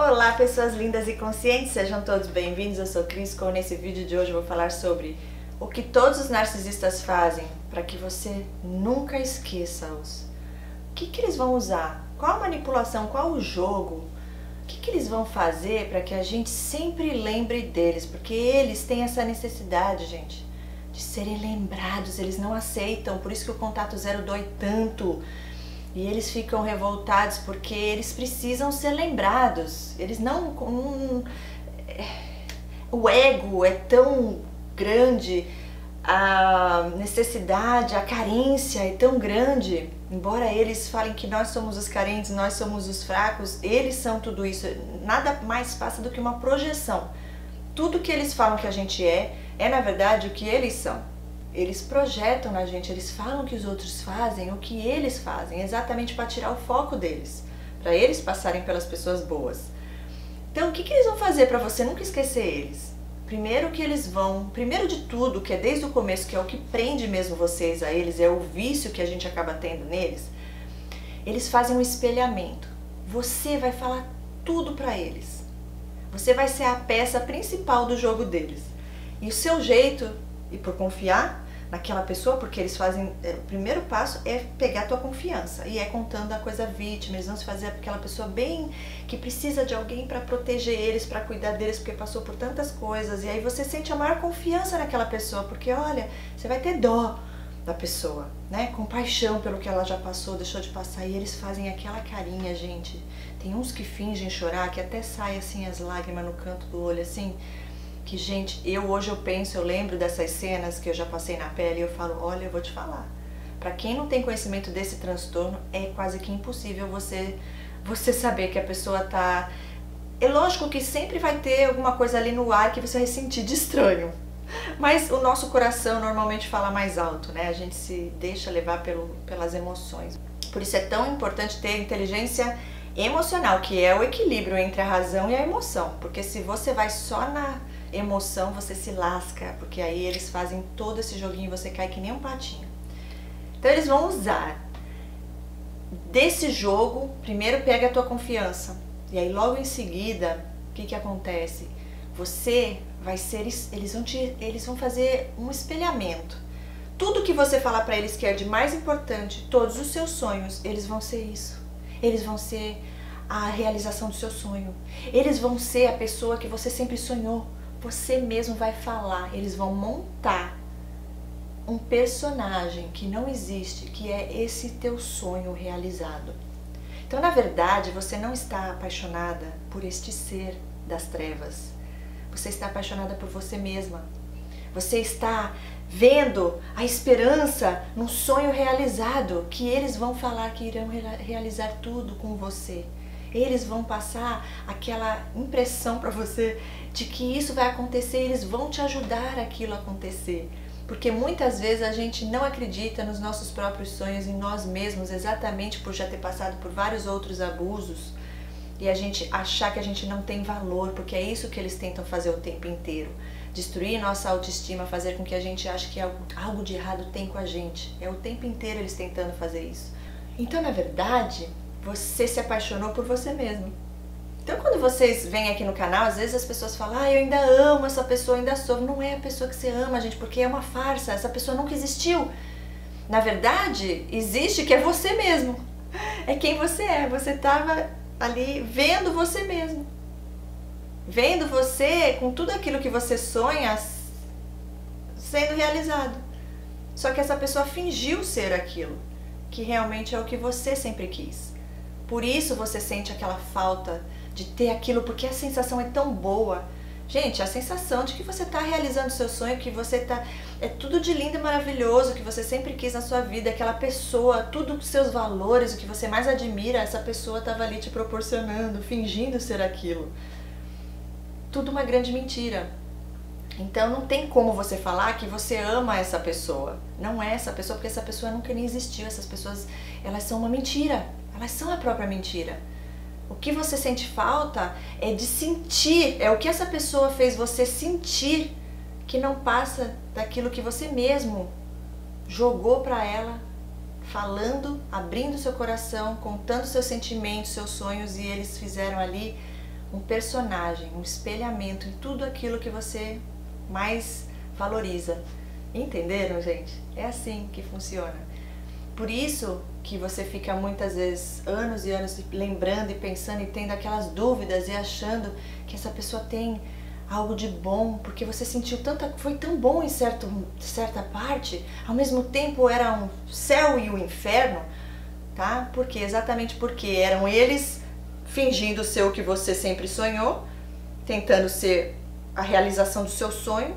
Olá pessoas lindas e conscientes, sejam todos bem-vindos, eu sou Cris. Nesse vídeo de hoje eu vou falar sobre o que todos os narcisistas fazem para que você nunca esqueça-os. O que eles vão usar? Qual a manipulação? Qual o jogo? O que eles vão fazer para que a gente sempre lembre deles? Porque eles têm essa necessidade, gente, de serem lembrados, eles não aceitam, por isso que o contato zero dói tanto. E eles ficam revoltados porque eles precisam ser lembrados. Eles não... o ego é tão grande, a necessidade, a carência é tão grande. Embora eles falem que nós somos os carentes, nós somos os fracos, eles são tudo isso. Nada mais passa do que uma projeção. Tudo que eles falam que a gente é na verdade o que eles são. Eles projetam na gente, eles falam que os outros fazem o que eles fazem, exatamente para tirar o foco deles, para eles passarem pelas pessoas boas. Então o que eles vão fazer para você nunca esquecer eles? Primeiro de tudo, que é desde o começo, que é o que prende mesmo vocês a eles, é o vício que a gente acaba tendo neles, eles fazem um espelhamento. Você vai falar tudo para eles. Você vai ser a peça principal do jogo deles. E o seu jeito, e por confiar naquela pessoa, porque eles fazem, o primeiro passo é pegar a tua confiança, e é contando a coisa vítima, eles vão se fazer aquela pessoa bem, que precisa de alguém para proteger eles, para cuidar deles, porque passou por tantas coisas, e aí você sente a maior confiança naquela pessoa, porque olha, você vai ter dó da pessoa, né, compaixão pelo que ela já passou, deixou de passar, e eles fazem aquela carinha, gente, tem uns que fingem chorar, que até sai assim as lágrimas no canto do olho, assim, que, gente, hoje eu lembro dessas cenas que eu já passei na pele e eu falo, olha, eu vou te falar, para quem não tem conhecimento desse transtorno, é quase que impossível você saber que a pessoa tá... É lógico que sempre vai ter alguma coisa ali no ar que você vai sentir de estranho, mas o nosso coração normalmente fala mais alto, né? A gente se deixa levar pelas emoções. Por isso é tão importante ter inteligência emocional, que é o equilíbrio entre a razão e a emoção, porque se você vai só na emoção, você se lasca, porque aí eles fazem todo esse joguinho e você cai que nem um patinho. Então eles vão usar desse jogo, primeiro pega a tua confiança, e aí logo em seguida, o que acontece? Você vai ser, eles vão fazer um espelhamento. Tudo que você falar para eles que é de mais importante, todos os seus sonhos, eles vão ser isso. Eles vão ser a realização do seu sonho. Eles vão ser a pessoa que você sempre sonhou. Você mesmo vai falar, eles vão montar um personagem que não existe, que é esse teu sonho realizado. Então, na verdade, você não está apaixonada por este ser das trevas. Você está apaixonada por você mesma. Você está vendo a esperança num sonho realizado, que eles vão falar que irão realizar tudo com você. Eles vão passar aquela impressão para você de que isso vai acontecer, eles vão te ajudar aquilo a acontecer. Porque muitas vezes a gente não acredita nos nossos próprios sonhos, em nós mesmos, exatamente por já ter passado por vários outros abusos, e a gente achar que a gente não tem valor, porque é isso que eles tentam fazer o tempo inteiro. Destruir nossa autoestima, fazer com que a gente ache que algo de errado tem com a gente. É o tempo inteiro eles tentando fazer isso. Então, na verdade, você se apaixonou por você mesmo. Então quando vocês vêm aqui no canal, às vezes as pessoas falam, eu ainda amo essa pessoa, ainda sou. Não é a pessoa que você ama, gente, porque é uma farsa, essa pessoa nunca existiu. Na verdade, existe que é você mesmo. É quem você é, você estava ali vendo você mesmo. Vendo você com tudo aquilo que você sonha sendo realizado. Só que essa pessoa fingiu ser aquilo, que realmente é o que você sempre quis. Por isso você sente aquela falta de ter aquilo, porque a sensação é tão boa. Gente, a sensação de que você está realizando o seu sonho, que você está... É tudo de lindo e maravilhoso, que você sempre quis na sua vida, aquela pessoa, tudo os seus valores, o que você mais admira, essa pessoa estava ali te proporcionando, fingindo ser aquilo. Tudo uma grande mentira. Então não tem como você falar que você ama essa pessoa. Não é essa pessoa, porque essa pessoa nunca nem existiu. Essas pessoas, elas são uma mentira. Elas são a própria mentira. O que você sente falta é de sentir, é o que essa pessoa fez você sentir, que não passa daquilo que você mesmo jogou para ela, falando, abrindo seu coração, contando seus sentimentos, seus sonhos, e eles fizeram ali um personagem, um espelhamento em tudo aquilo que você mais valoriza. Entenderam, gente? É assim que funciona. Por isso que você fica muitas vezes anos e anos lembrando e pensando e tendo aquelas dúvidas e achando que essa pessoa tem algo de bom, porque você sentiu foi tão bom em certa parte, ao mesmo tempo era um céu e um inferno, tá? Exatamente porque eram eles fingindo ser o que você sempre sonhou, tentando ser a realização do seu sonho,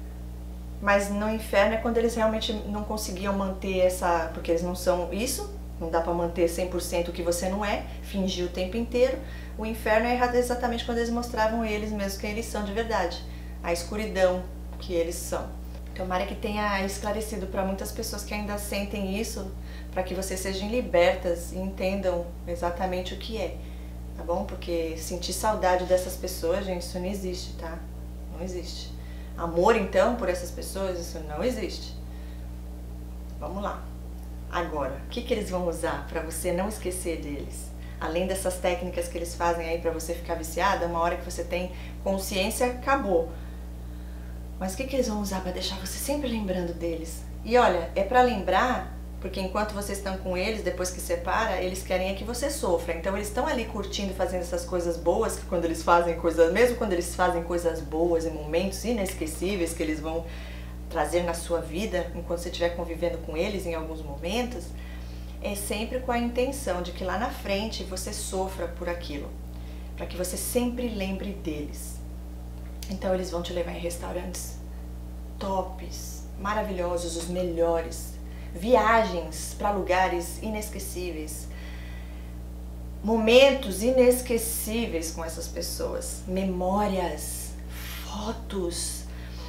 mas no inferno é quando eles realmente não conseguiam manter porque eles não são isso, não dá pra manter 100% o que você não é, fingir o tempo inteiro. O inferno é exatamente quando eles mostravam eles mesmos quem eles são de verdade, a escuridão que eles são. Tomara que tenha esclarecido para muitas pessoas que ainda sentem isso, para que vocês sejam libertas e entendam exatamente o que é, tá bom? Porque sentir saudade dessas pessoas, gente, isso não existe, tá? Não existe. Amor, então, por essas pessoas, isso não existe. Vamos lá. Agora, o que eles vão usar para você não esquecer deles? Além dessas técnicas que eles fazem aí para você ficar viciada, uma hora que você tem consciência, acabou. Mas o que eles vão usar para deixar você sempre lembrando deles? E olha, é para lembrar, porque enquanto vocês estão com eles, depois que separa, eles querem é que você sofra. Então eles estão ali curtindo, fazendo essas coisas boas, que quando eles fazem coisas, mesmo quando eles fazem coisas boas e momentos inesquecíveis que eles vão trazer na sua vida, enquanto você estiver convivendo com eles em alguns momentos, é sempre com a intenção de que lá na frente você sofra por aquilo, para que você sempre lembre deles. Então eles vão te levar em restaurantes tops, maravilhosos, os melhores, viagens para lugares inesquecíveis, momentos inesquecíveis com essas pessoas, memórias, fotos,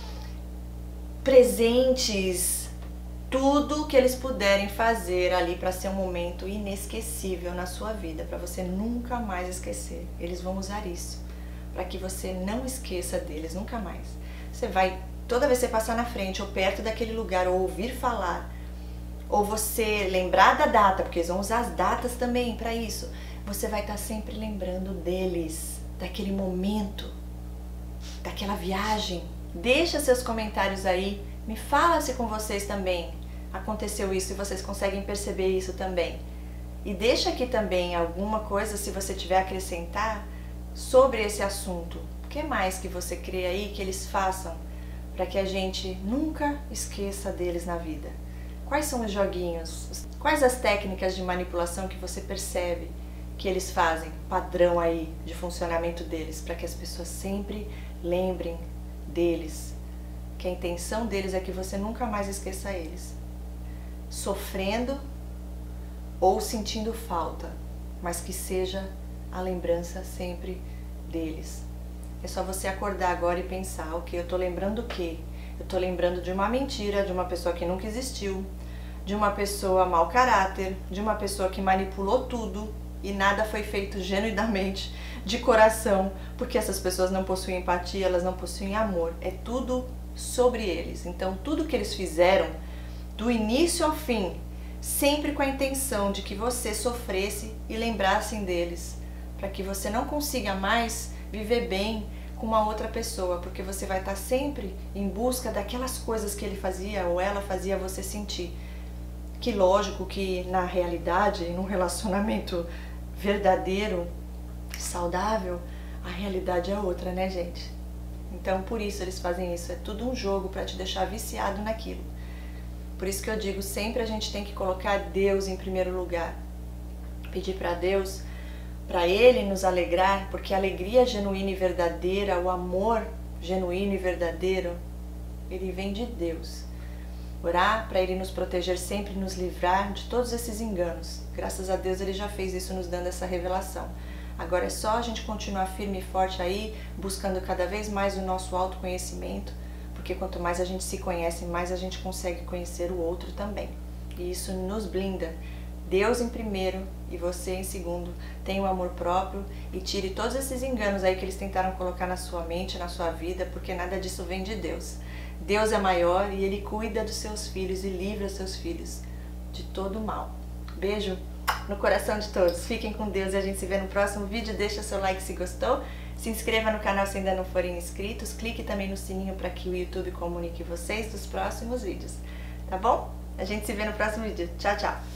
presentes, tudo que eles puderem fazer ali para ser um momento inesquecível na sua vida, para você nunca mais esquecer. Eles vão usar isso para que você não esqueça deles nunca mais. Você vai, toda vez que você passar na frente ou perto daquele lugar ou ouvir falar, ou você lembrar da data, porque eles vão usar as datas também para isso, você vai estar sempre lembrando deles, daquele momento, daquela viagem. Deixa seus comentários aí, me fala se com vocês também aconteceu isso e vocês conseguem perceber isso também. E deixa aqui também alguma coisa, se você tiver a acrescentar, sobre esse assunto. O que mais que você crê aí que eles façam para que a gente nunca esqueça deles na vida? Quais são os joguinhos? Quais as técnicas de manipulação que você percebe que eles fazem, padrão aí de funcionamento deles, para que as pessoas sempre lembrem deles, que a intenção deles é que você nunca mais esqueça eles, sofrendo ou sentindo falta, mas que seja a lembrança sempre deles. É só você acordar agora e pensar, ok, eu tô lembrando o quê? Eu tô lembrando de uma mentira, de uma pessoa que nunca existiu, de uma pessoa mau caráter, de uma pessoa que manipulou tudo e nada foi feito genuinamente, de coração, porque essas pessoas não possuem empatia, elas não possuem amor, é tudo sobre eles. Então tudo que eles fizeram, do início ao fim, sempre com a intenção de que você sofresse e lembrassem deles, para que você não consiga mais viver bem com uma outra pessoa, porque você vai estar sempre em busca daquelas coisas que ele fazia ou ela fazia você sentir. Que lógico que na realidade, num relacionamento verdadeiro, saudável, a realidade é outra, né, gente? Então por isso eles fazem isso, é tudo um jogo para te deixar viciado naquilo. Por isso que eu digo, sempre a gente tem que colocar Deus em primeiro lugar, pedir para Deus, para Ele nos alegrar, porque a alegria genuína e verdadeira, o amor genuíno e verdadeiro, ele vem de Deus. Orar para Ele nos proteger sempre, nos livrar de todos esses enganos. Graças a Deus Ele já fez isso, nos dando essa revelação. Agora é só a gente continuar firme e forte aí, buscando cada vez mais o nosso autoconhecimento, porque quanto mais a gente se conhece, mais a gente consegue conhecer o outro também. E isso nos blinda. Deus em primeiro e você em segundo. Tenha o amor próprio e tire todos esses enganos aí que eles tentaram colocar na sua mente, na sua vida, porque nada disso vem de Deus. Deus é maior e Ele cuida dos seus filhos e livra seus filhos de todo o mal. Beijo! no coração de todos. Fiquem com Deus e a gente se vê no próximo vídeo. Deixa seu like se gostou. Se inscreva no canal se ainda não forem inscritos. Clique também no sininho para que o YouTube comunique vocês dos próximos vídeos. Tá bom? A gente se vê no próximo vídeo. Tchau, tchau!